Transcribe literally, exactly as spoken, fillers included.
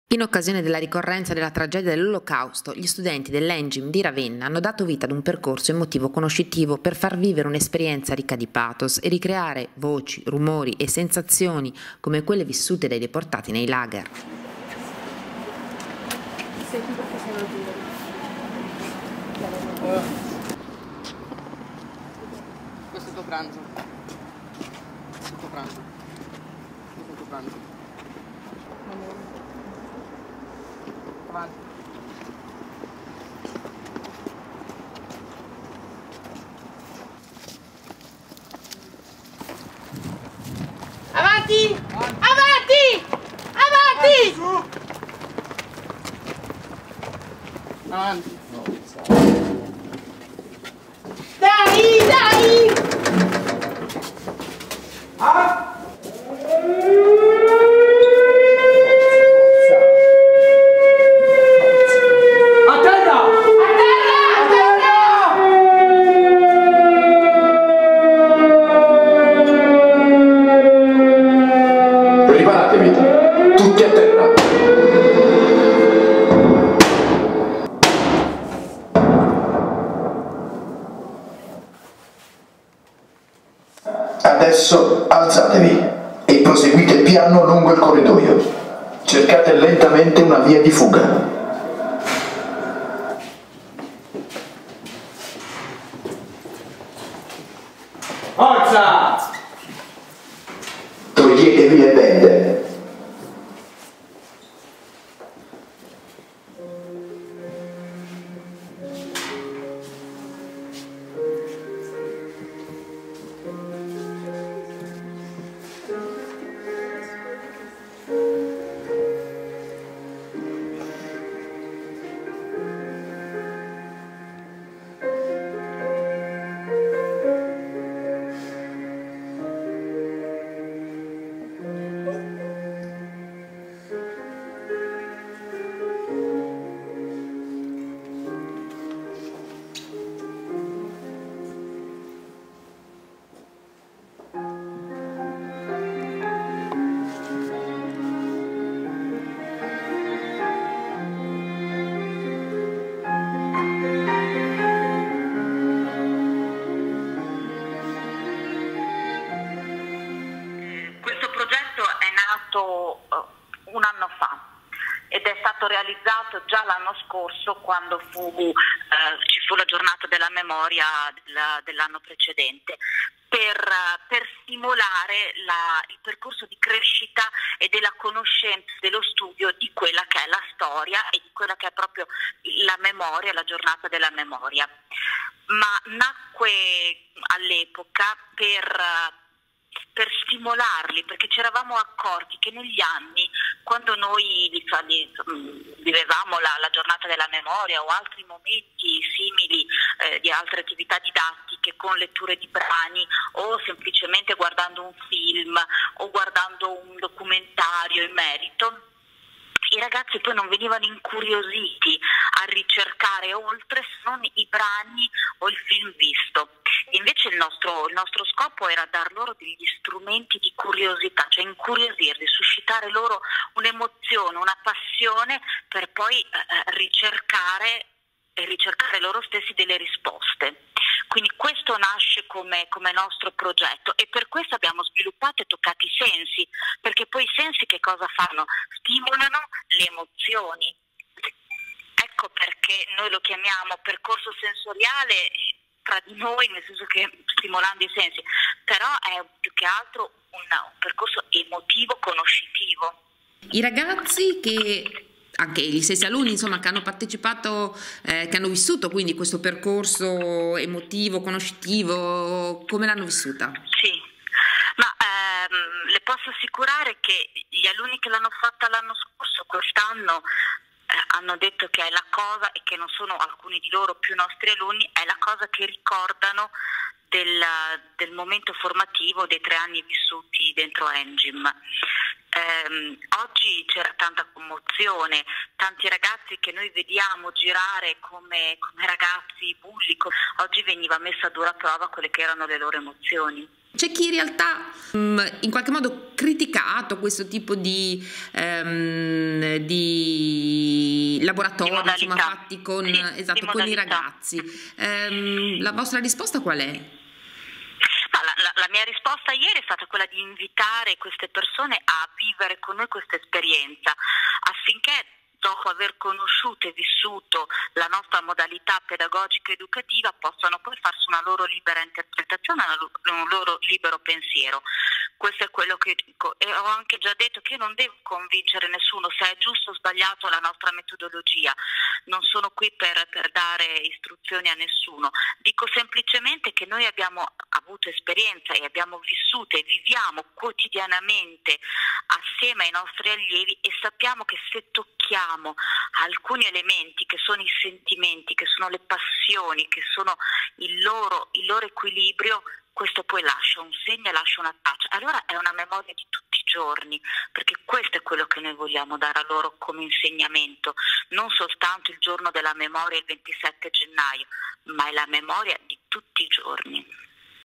In occasione della ricorrenza della tragedia dell'Olocausto, gli studenti dell'Engim di Ravenna hanno dato vita ad un percorso emotivo-conoscitivo per far vivere un'esperienza ricca di pathos e ricreare voci, rumori e sensazioni come quelle vissute dai deportati nei lager. Senti perché sono due. Questo è il tuo pranzo. Questo è il tuo pranzo. Questo è il tuo pranzo. Avanti. Avanti! Avanti! Avanti! Avanti. Dai, dai! Ah! Preparatevi, tutti a terra. Adesso alzatevi e proseguite piano lungo il corridoio. Cercate lentamente una via di fuga. Forza! Toglietevi le bende. Un anno fa ed è stato realizzato già l'anno scorso quando fu, eh, ci fu la giornata della memoria del, dell'anno precedente per, per stimolare la, il percorso di crescita e della conoscenza dello studio di quella che è la storia e di quella che è proprio la memoria, la giornata della memoria. Ma nacque all'epoca per per stimolarli, perché ci eravamo accorti che negli anni, quando noi vivevamo la, la giornata della memoria o altri momenti simili eh, di altre attività didattiche con letture di brani o semplicemente guardando un film o guardando un documentario in merito, i ragazzi poi non venivano incuriositi a ricercare oltre se non i brani o il film visto. Invece il nostro, il nostro scopo era dar loro degli strumenti di curiosità, cioè incuriosirli, suscitare loro un'emozione, una passione per poi eh, ricercare e ricercare loro stessi delle risposte. Quindi questo nasce come, come nostro progetto e per questo abbiamo sviluppato e toccato i sensi, perché poi i sensi che cosa fanno? Stimolano le emozioni. Ecco perché noi lo chiamiamo percorso sensoriale tra di noi, nel senso che stimolando i sensi, però è più che altro un, un percorso emotivo conoscitivo. I ragazzi che anche gli stessi alunni insomma che hanno partecipato, eh, che hanno vissuto quindi questo percorso emotivo, conoscitivo, come l'hanno vissuta? Sì, ma ehm, le posso assicurare che gli alunni che l'hanno fatta l'anno scorso, quest'anno eh, hanno detto che è la cosa, e che non sono alcuni di loro più nostri alunni, è la cosa che ricordano del, del momento formativo dei tre anni vissuti dentro Engim. Eh, oggi c'era tanta commozione, tanti ragazzi che noi vediamo girare come, come ragazzi bulli, oggi veniva messa a dura prova quelle che erano le loro emozioni. C'è chi in realtà mh, in qualche modo criticato questo tipo di, ehm, di laboratori, Di insomma, fatti con, sì, esatto, con i ragazzi. Ehm, la vostra risposta qual è? Ma la, la, la mia risposta ieri è stata quella di invitare queste persone a vivere con noi questa esperienza, affinché dopo aver conosciuto e vissuto la nostra modalità pedagogica educativa possano poi farsi una loro libera interpretazione, un loro libero pensiero. Questo è quello che dico, e ho anche già detto che io non devo convincere nessuno se è giusto o sbagliato la nostra metodologia, non sono qui per, per dare istruzioni a nessuno, dico semplicemente che noi abbiamo avuto esperienza e abbiamo vissuto e viviamo quotidianamente assieme ai nostri allievi e sappiamo che se tocchiamo alcuni elementi che sono i sentimenti, che sono le passioni, che sono il loro, il loro equilibrio, questo poi lascia un segno e lascia una traccia. Allora è una memoria di tutti i giorni, perché questo è quello che noi vogliamo dare a loro come insegnamento, non soltanto il giorno della memoria il ventisette gennaio, ma è la memoria di tutti i giorni.